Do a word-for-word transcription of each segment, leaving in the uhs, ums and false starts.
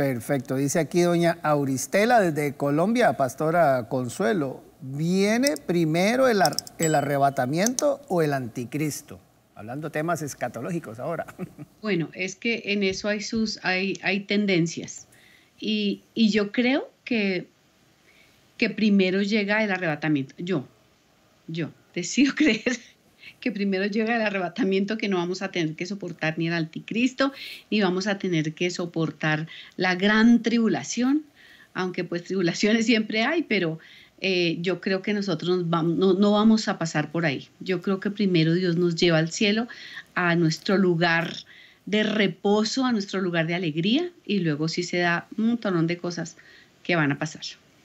Perfecto. Dice aquí doña Auristela desde Colombia, pastora Consuelo. ¿Viene primero el, ar el arrebatamiento o el anticristo? Hablando temas escatológicos ahora. Bueno, es que en eso hay, sus, hay, hay tendencias. Y, y yo creo que, que primero llega el arrebatamiento. Yo, yo decido creer que primero llega el arrebatamiento, que no vamos a tener que soportar ni el anticristo, ni vamos a tener que soportar la gran tribulación, aunque pues tribulaciones siempre hay, pero eh, yo creo que nosotros nos vamos, no, no vamos a pasar por ahí. Yo creo que primero Dios nos lleva al cielo, a nuestro lugar de reposo, a nuestro lugar de alegría, y luego sí se da un montón de cosas que van a pasar.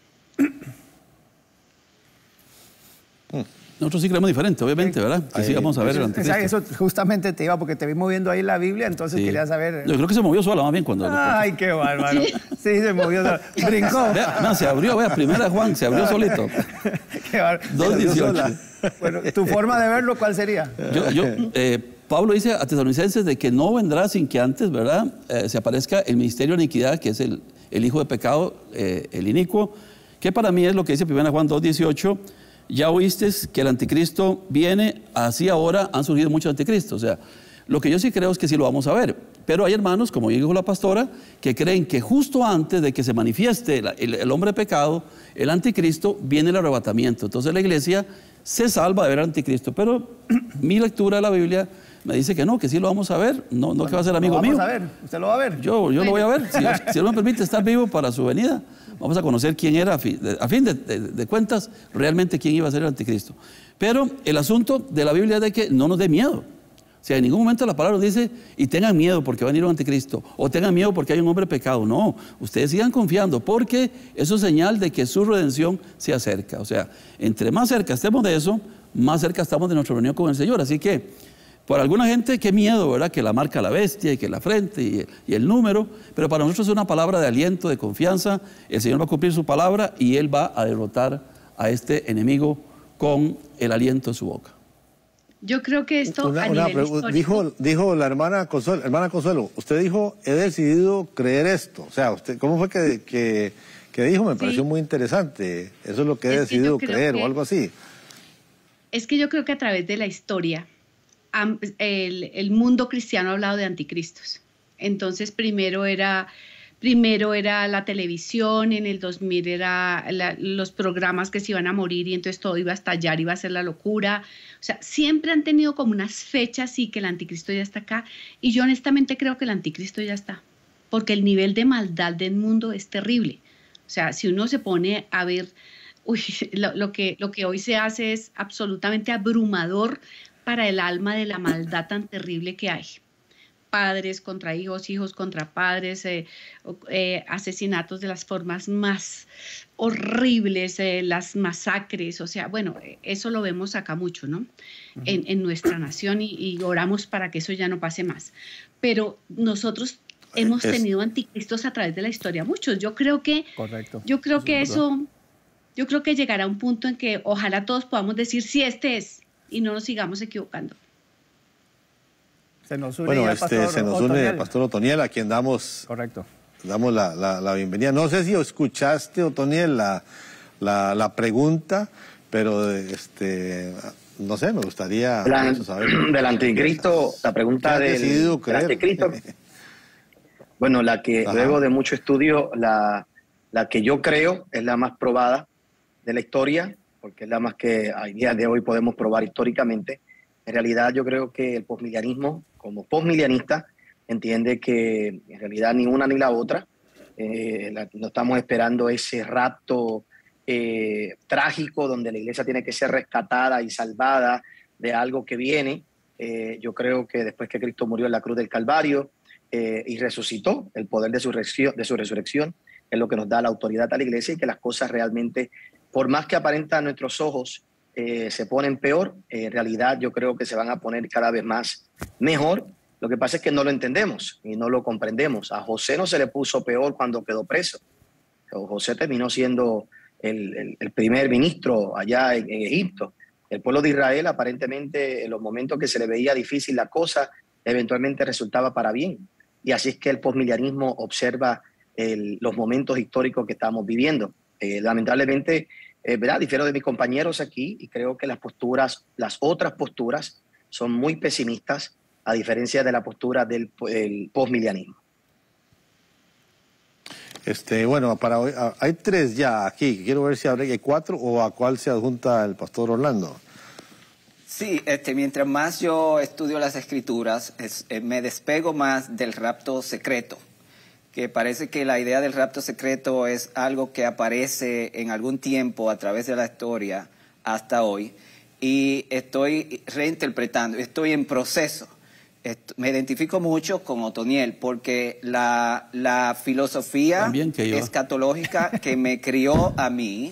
Nosotros sí creemos diferente, obviamente, ¿verdad? Que sí vamos a ver el anticristo. Eso justamente te iba, porque te vi moviendo ahí la Biblia, entonces sí. Quería saber... Yo creo que se movió sola, más bien, cuando... Ay, qué bárbaro. Sí, sí se movió sola. Brincó. Vea, no, se abrió, vea, primera Juan, se abrió solito. Qué bárbaro. dos dieciocho. Bueno, ¿tu forma de verlo cuál sería? Yo, yo eh, Pablo dice a Tesalonicenses de que no vendrá sin que antes, ¿verdad?, eh, se aparezca el ministerio de iniquidad, que es el, el hijo de pecado, eh, el inicuo, que para mí es lo que dice primera Juan dos dieciocho. Ya oíste que el anticristo viene, así ahora han surgido muchos anticristos. O sea, lo que yo sí creo es que sí lo vamos a ver. Pero hay hermanos, como dijo la pastora, que creen que justo antes de que se manifieste el, el, el hombre pecado, el anticristo, viene el arrebatamiento. Entonces la iglesia se salva de ver al anticristo. Pero mi lectura de la Biblia me dice que no, que sí lo vamos a ver. No, no bueno, que va a ser amigo lo vamos mío. A ver. ¿Usted lo va a ver? Yo, yo lo voy a ver. Si, si Dios me permite estar vivo para su venida, vamos a conocer quién era, a fin, de, a fin de, de, de cuentas, realmente quién iba a ser el anticristo. Pero el asunto de la Biblia es de que no nos dé miedo. O sea, en ningún momento la palabra nos dice, y tengan miedo porque va a venir un anticristo, o tengan miedo porque hay un hombre pecado. No, ustedes sigan confiando, porque eso es señal de que su redención se acerca. O sea, entre más cerca estemos de eso, más cerca estamos de nuestra reunión con el Señor. Así que, por alguna gente, qué miedo, ¿verdad? Que la marca la bestia y que la frente y, y el número, pero para nosotros es una palabra de aliento, de confianza. El Señor va a cumplir su palabra y Él va a derrotar a este enemigo con el aliento de su boca. Yo creo que esto una, a una nivel histórico... dijo, dijo la hermana Consuelo, hermana Consuelo, usted dijo, he decidido creer esto. O sea, usted, ¿cómo fue que, que, que dijo? Me sí. pareció muy interesante. Eso es lo que he es decidido que creer que, o algo así. Es que yo creo que a través de la historia, El, el mundo cristiano ha hablado de anticristos. Entonces primero era, primero era la televisión, en el dos mil era la, los programas que se iban a morir y entonces todo iba a estallar, iba a ser la locura. O sea, siempre han tenido como unas fechas y que el anticristo ya está acá. Y yo honestamente creo que el anticristo ya está, porque el nivel de maldad del mundo es terrible. O sea, si uno se pone a ver, uy, lo, lo, que, lo que hoy se hace es absolutamente abrumador para el alma de la maldad tan terrible que hay. Padres contra hijos, hijos contra padres, eh, eh, asesinatos de las formas más horribles, eh, las masacres, o sea, bueno, eso lo vemos acá mucho, ¿no? Uh-huh. en, en nuestra nación y, y oramos para que eso ya no pase más. Pero nosotros hemos es... tenido anticristos a través de la historia, muchos. Yo creo que, Correcto. Yo creo eso que eso, yo creo que llegará un punto en que ojalá todos podamos decir si este es, y no nos sigamos equivocando. Se nos une bueno, este, pastor se nos une el pastor Otoniel, a quien damos, Correcto. damos la, la, la bienvenida. No sé si escuchaste, Otoniel, la, la, la pregunta, pero este, no sé, me gustaría la, saber. Del anticristo, la pregunta del, del anticristo. Bueno, la que Ajá. luego de mucho estudio, la, la que yo creo es la más probada de la historia, porque es la más que a día de hoy podemos probar históricamente. En realidad yo creo que el posmilianismo, como posmilianista, entiende que en realidad ni una ni la otra. Eh, la, no estamos esperando ese rapto eh, trágico donde la iglesia tiene que ser rescatada y salvada de algo que viene. Eh, yo creo que después que Cristo murió en la cruz del Calvario eh, y resucitó, el poder de su, de su resurrección es lo que nos da la autoridad a la iglesia, y que las cosas realmente, por más que aparentan a nuestros ojos, eh, se ponen peor, eh, en realidad yo creo que se van a poner cada vez más mejor. Lo que pasa es que no lo entendemos y no lo comprendemos. A José no se le puso peor cuando quedó preso. José terminó siendo el, el, el primer ministro allá en, en Egipto. El pueblo de Israel, aparentemente, en los momentos que se le veía difícil la cosa, eventualmente resultaba para bien. Y así es que el posmilianismo observa el, los momentos históricos que estamos viviendo. Eh, lamentablemente, eh, ¿verdad? Difiero de mis compañeros aquí y creo que las posturas, las otras posturas son muy pesimistas, a diferencia de la postura del postmilianismo. Este, bueno, para hoy, hay tres ya aquí. Quiero ver si hay cuatro o a cuál se adjunta el pastor Orlando. Sí, este, mientras más yo estudio las Escrituras, es, eh, me despego más del rapto secreto, que parece que la idea del rapto secreto es algo que aparece en algún tiempo a través de la historia hasta hoy, y estoy reinterpretando, estoy en proceso. Me identifico mucho con Otoniel porque la, la filosofía que escatológica que me crió a mí,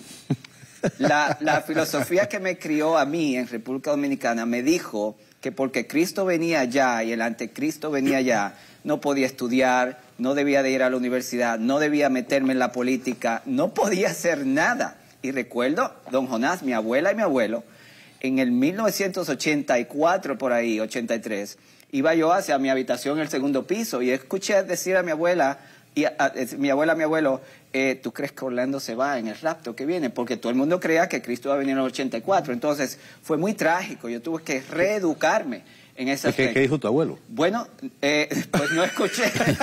la, la filosofía que me crió a mí en República Dominicana me dijo que porque Cristo venía allá y el anticristo venía allá, no podía estudiar, no debía de ir a la universidad, no debía meterme en la política, no podía hacer nada. Y recuerdo, don Jonás, mi abuela y mi abuelo, en el mil novecientos ochenta y cuatro, por ahí, ochenta y tres, iba yo hacia mi habitación en el segundo piso y escuché decir a mi abuela, y a, a, mi abuela, a mi abuelo, eh, ¿tú crees que Orlando se va en el rapto que viene? Porque todo el mundo creía que Cristo iba a venir en el ochenta y cuatro. Entonces fue muy trágico, yo tuve que reeducarme en ese aspecto. ¿Qué, ¿Qué dijo tu abuelo? Bueno, eh, pues no escuché.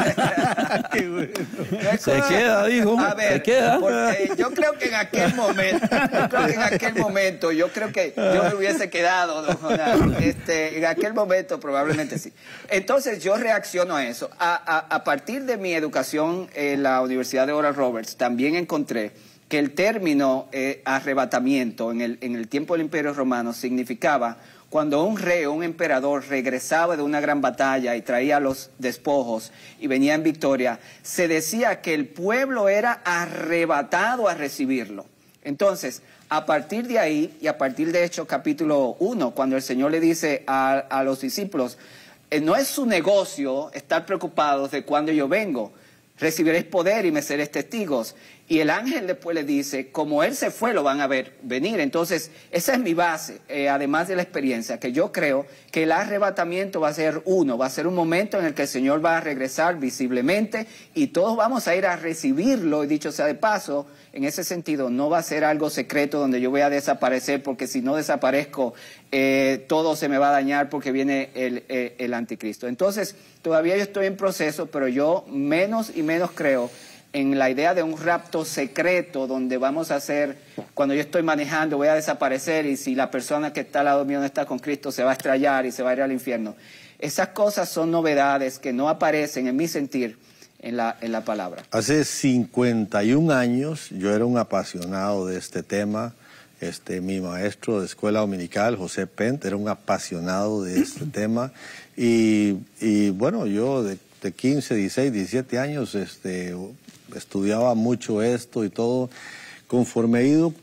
Qué bueno. No se queda, dijo. A ver, se queda. Porque yo creo que en aquel momento, yo creo que en aquel momento, yo creo que yo me hubiese quedado, don Jonás. Este, en aquel momento probablemente sí. Entonces yo reacciono a eso. A, a, a partir de mi educación en la Universidad de Oral Roberts, también encontré que el término eh, arrebatamiento en el, en el tiempo del Imperio Romano significaba cuando un rey o un emperador regresaba de una gran batalla y traía los despojos y venía en victoria, se decía que el pueblo era arrebatado a recibirlo. Entonces, a partir de ahí, y a partir de Hechos capítulo uno, cuando el Señor le dice a, a los discípulos, eh, no es su negocio estar preocupados de cuándo yo vengo, recibiréis poder y me seréis testigos. Y el ángel después le dice, como él se fue, lo van a ver venir. Entonces, esa es mi base, eh, además de la experiencia, que yo creo que el arrebatamiento va a ser uno, va a ser un momento en el que el Señor va a regresar visiblemente y todos vamos a ir a recibirlo. Y dicho sea de paso, en ese sentido, no va a ser algo secreto donde yo voy a desaparecer, porque si no desaparezco, eh, todo se me va a dañar porque viene el, el, el anticristo. Entonces, todavía yo estoy en proceso, pero yo menos y menos creo en la idea de un rapto secreto donde vamos a hacer, cuando yo estoy manejando voy a desaparecer y si la persona que está al lado mío no está con Cristo se va a estrellar y se va a ir al infierno. Esas cosas son novedades que no aparecen en mi sentir en la, en la palabra. Hace cincuenta y un años yo era un apasionado de este tema. Este, mi maestro de escuela dominical, José Pent, era un apasionado de este tema y, y bueno, yo de, de quince, dieciséis, diecisiete años este, estudiaba mucho esto y todo. Conforme he ido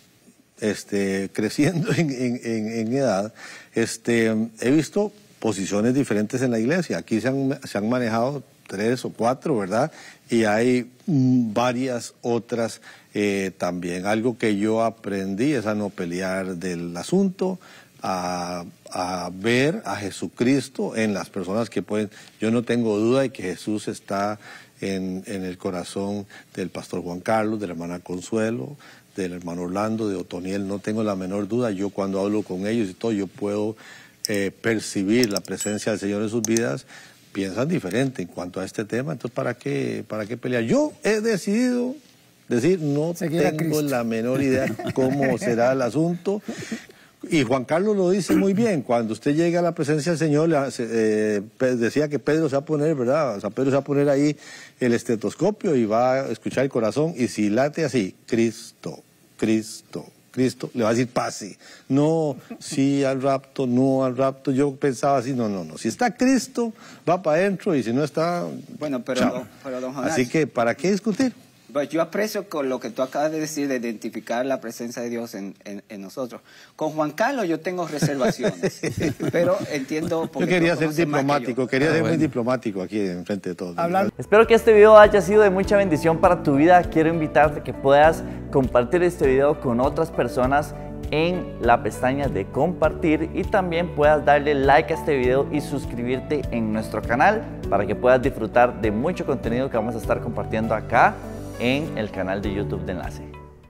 este, creciendo en, en, en edad, este, he visto posiciones diferentes en la iglesia. Aquí se han, se han manejado tres o cuatro, ¿verdad? Y hay mm, varias otras eh, también. Algo que yo aprendí es a no pelear del asunto, a, a ver a Jesucristo en las personas que pueden. Yo no tengo duda de que Jesús está en, en el corazón del pastor Juan Carlos, de la hermana Consuelo, del hermano Orlando, de Otoniel. No tengo la menor duda. Yo cuando hablo con ellos y todo, yo puedo eh, percibir la presencia del Señor en sus vidas. Piensan diferente en cuanto a este tema, entonces ¿para qué, para qué pelear? Yo he decidido decir, no tengo la menor idea cómo será el asunto. Y Juan Carlos lo dice muy bien, cuando usted llega a la presencia del Señor, eh, decía que Pedro se va a poner, ¿verdad? O sea, Pedro se va a poner ahí el estetoscopio y va a escuchar el corazón, y si late así, Cristo, Cristo, Cristo, le va a decir pase. No, sí al rapto, no al rapto. Yo pensaba así, no, no, no. Si está Cristo, va para adentro, y si no está... Bueno, pero, pero don Jonás, así que, ¿para qué discutir? Pues yo aprecio con lo que tú acabas de decir, de identificar la presencia de Dios en, en, en nosotros. Con Juan Carlos yo tengo reservaciones, pero entiendo... Yo quería ser diplomático, yo. quería ah, ser bueno. muy diplomático aquí enfrente de todos. Hablando. Espero que este video haya sido de mucha bendición para tu vida. Quiero invitarte a que puedas compartir este video con otras personas en la pestaña de compartir y también puedas darle like a este video y suscribirte en nuestro canal para que puedas disfrutar de mucho contenido que vamos a estar compartiendo acá en el canal de YouTube de Enlace.